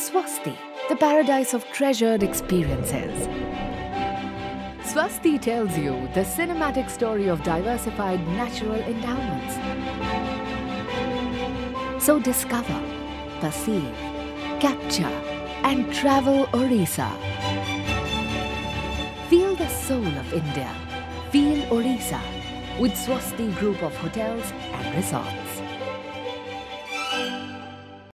Swosti, the paradise of treasured experiences. Swosti tells you the cinematic story of diversified natural endowments. So discover, perceive, capture and travel Orissa. Feel the soul of India. Feel Orissa with Swosti Group of Hotels and Resorts.